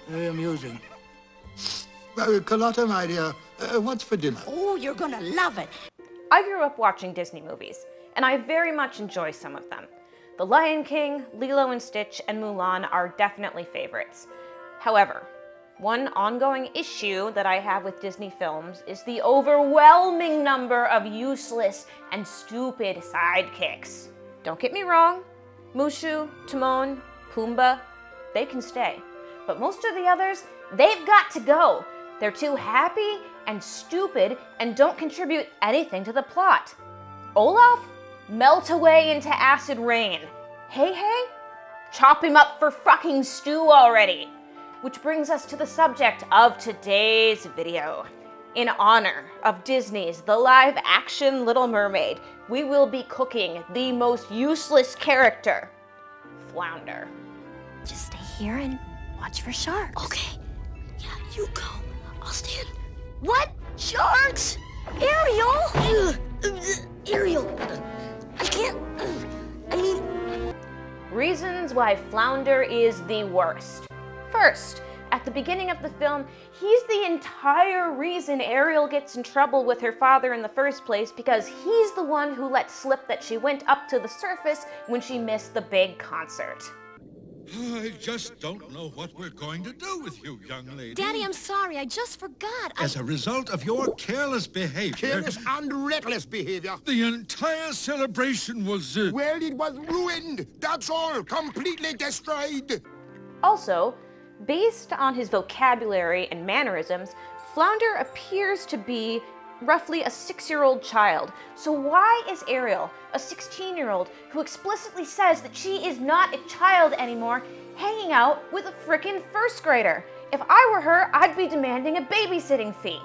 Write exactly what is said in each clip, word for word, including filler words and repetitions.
Very amusing. Uh, Carlotta, my dear, uh, what's for dinner? Oh, you're gonna love it. I grew up watching Disney movies, and I very much enjoy some of them. The Lion King, Lilo and Stitch, and Mulan are definitely favorites. However, one ongoing issue that I have with Disney films is the overwhelming number of useless and stupid sidekicks. Don't get me wrong, Mushu, Timon, Pumbaa, they can stay. But most of the others, they've got to go. They're too happy and stupid and don't contribute anything to the plot. Olaf? Melt away into acid rain. Hey hey? Chop him up for fucking stew already. Which brings us to the subject of today's video. In honor of Disney's The Live-Action Little Mermaid, we will be cooking the most useless character, Flounder. Just stay here and watch for sharks. Okay. Yeah, you go. I'll stand. What? Sharks? Ariel? Ugh, uh, Ariel. I can't. Uh, I mean. Reasons why Flounder is the worst. First, at the beginning of the film, he's the entire reason Ariel gets in trouble with her father in the first place because he's the one who let slip that she went up to the surface when she missed the big concert. I just don't know what we're going to do with you, young lady. Daddy, I'm sorry. I just forgot. I... As a result of your careless behavior... Careless and reckless behavior. The entire celebration was... Uh... Well, it was ruined. That's all. Completely destroyed. Also, based on his vocabulary and mannerisms, Flounder appears to be roughly a six-year-old child. So why is Ariel, a sixteen-year-old who explicitly says that she is not a child anymore, hanging out with a frickin' first grader? If I were her, I'd be demanding a babysitting fee.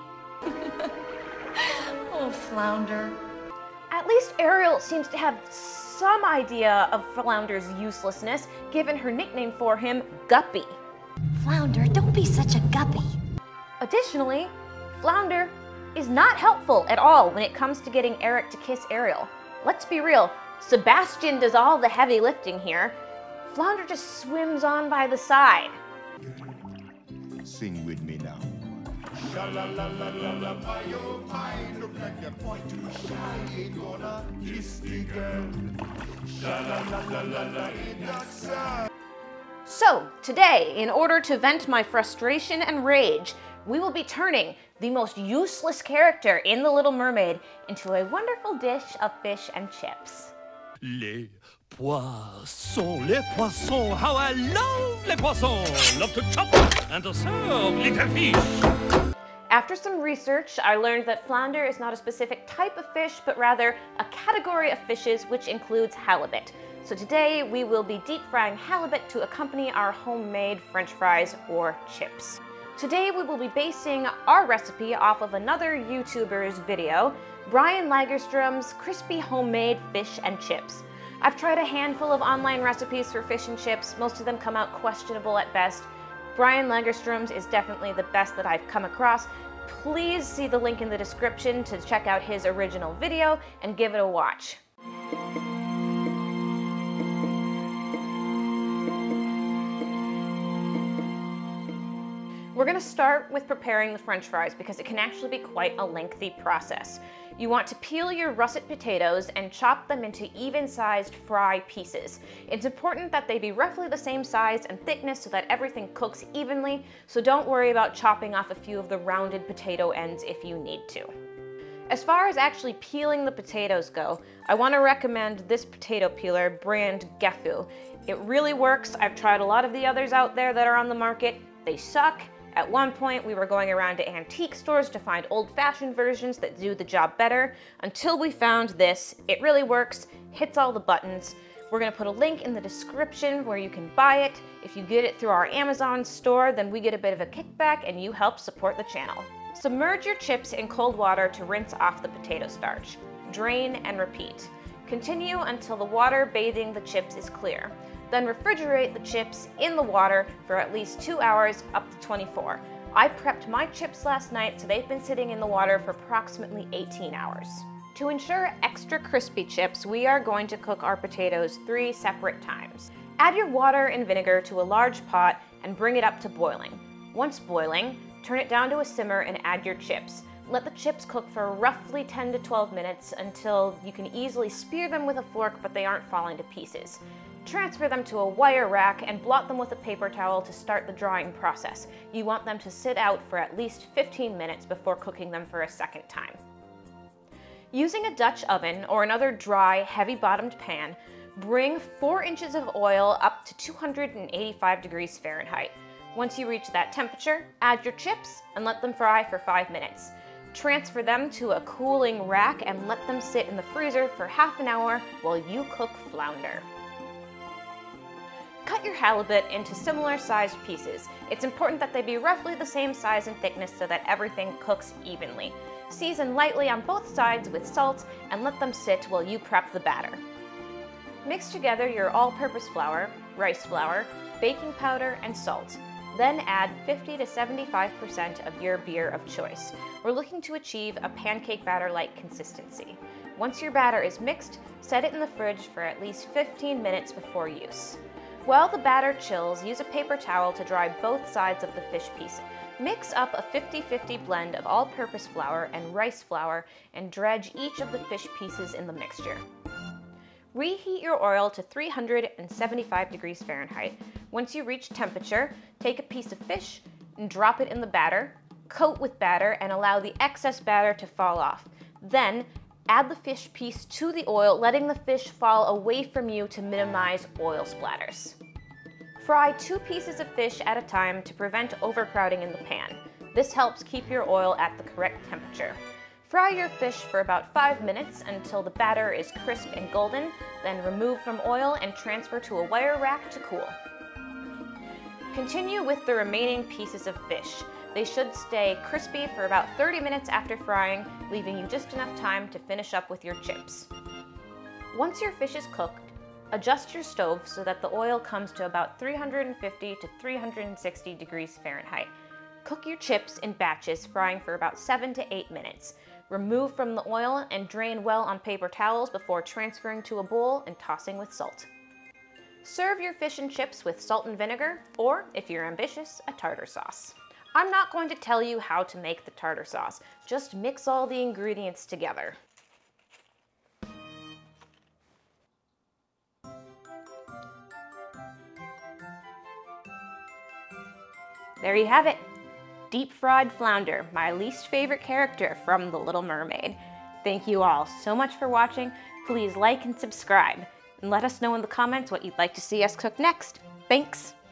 Oh, Flounder. At least Ariel seems to have some idea of Flounder's uselessness, given her nickname for him, Guppy. Flounder, don't be such a guppy. Additionally, Flounder is not helpful at all when it comes to getting Eric to kiss Ariel. Let's be real, Sebastian does all the heavy lifting here. Flounder just swims on by the side. Sing with me now. So, today, in order to vent my frustration and rage, we will be turning the most useless character in The Little Mermaid into a wonderful dish of fish and chips. Les poissons, les poissons, how I love les poissons! Love to chop and to serve little fish. After some research, I learned that flounder is not a specific type of fish, but rather a category of fishes which includes halibut. So today we will be deep frying halibut to accompany our homemade French fries or chips. Today we will be basing our recipe off of another YouTuber's video, Brian Lagerstrom's crispy homemade fish and chips. I've tried a handful of online recipes for fish and chips. Most of them come out questionable at best. Brian Lagerstrom's is definitely the best that I've come across. Please see the link in the description to check out his original video and give it a watch. We're going to start with preparing the French fries because it can actually be quite a lengthy process. You want to peel your russet potatoes and chop them into even-sized fry pieces. It's important that they be roughly the same size and thickness so that everything cooks evenly, so don't worry about chopping off a few of the rounded potato ends if you need to. As far as actually peeling the potatoes go, I want to recommend this potato peeler, brand Geffu. It really works. I've tried a lot of the others out there that are on the market. They suck. At one point, we were going around to antique stores to find old-fashioned versions that do the job better, until we found this. It really works, hits all the buttons. We're gonna put a link in the description where you can buy it. If you get it through our Amazon store, then we get a bit of a kickback and you help support the channel. Submerge your chips in cold water to rinse off the potato starch. Drain and repeat. Continue until the water bathing the chips is clear. Then refrigerate the chips in the water for at least two hours up to twenty-four. I prepped my chips last night, so they've been sitting in the water for approximately eighteen hours. To ensure extra crispy chips, we are going to cook our potatoes three separate times. Add your water and vinegar to a large pot and bring it up to boiling. Once boiling, turn it down to a simmer and add your chips. Let the chips cook for roughly ten to twelve minutes until you can easily spear them with a fork but they aren't falling to pieces. Transfer them to a wire rack and blot them with a paper towel to start the drying process. You want them to sit out for at least fifteen minutes before cooking them for a second time. Using a Dutch oven or another dry, heavy-bottomed pan, bring four inches of oil up to two hundred eighty-five degrees Fahrenheit. Once you reach that temperature, add your chips and let them fry for five minutes. Transfer them to a cooling rack and let them sit in the freezer for half an hour while you cook flounder. Cut your halibut into similar sized pieces. It's important that they be roughly the same size and thickness so that everything cooks evenly. Season lightly on both sides with salt and let them sit while you prep the batter. Mix together your all-purpose flour, rice flour, baking powder, and salt. Then add fifty to seventy-five percent of your beer of choice. We're looking to achieve a pancake batter-like consistency. Once your batter is mixed, set it in the fridge for at least fifteen minutes before use. While the batter chills, use a paper towel to dry both sides of the fish piece. Mix up a fifty fifty blend of all-purpose flour and rice flour and dredge each of the fish pieces in the mixture. Reheat your oil to three hundred seventy-five degrees Fahrenheit. Once you reach temperature, take a piece of fish and drop it in the batter, coat with batter and allow the excess batter to fall off. Then, add the fish piece to the oil, letting the fish fall away from you to minimize oil splatters. Fry two pieces of fish at a time to prevent overcrowding in the pan. This helps keep your oil at the correct temperature. Fry your fish for about five minutes until the batter is crisp and golden, then remove from oil and transfer to a wire rack to cool. Continue with the remaining pieces of fish. They should stay crispy for about thirty minutes after frying, leaving you just enough time to finish up with your chips. Once your fish is cooked, adjust your stove so that the oil comes to about three hundred fifty to three hundred sixty degrees Fahrenheit. Cook your chips in batches, frying for about seven to eight minutes. Remove from the oil and drain well on paper towels before transferring to a bowl and tossing with salt. Serve your fish and chips with salt and vinegar, or, if you're ambitious, a tartar sauce. I'm not going to tell you how to make the tartar sauce, just mix all the ingredients together. There you have it. Deep-fried flounder, my least favorite character from The Little Mermaid. Thank you all so much for watching. Please like and subscribe, and let us know in the comments what you'd like to see us cook next. Thanks!